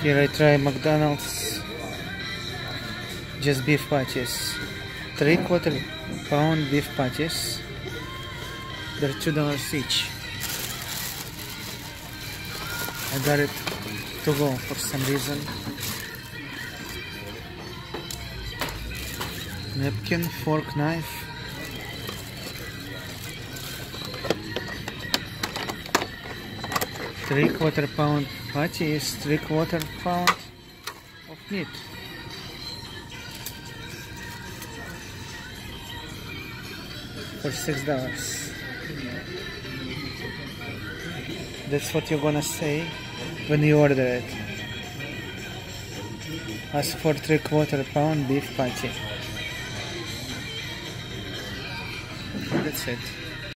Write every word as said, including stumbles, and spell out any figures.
Here I try McDonald's. Just beef patties. Three quarter pound beef patties. They're two dollars each. I got it to go for some reason. Napkin, fork, knife. Three quarter pound patty is three quarter pound of meat. For six dollars. That's what you're gonna say when you order it. Ask for three quarter pound beef patty. That's it.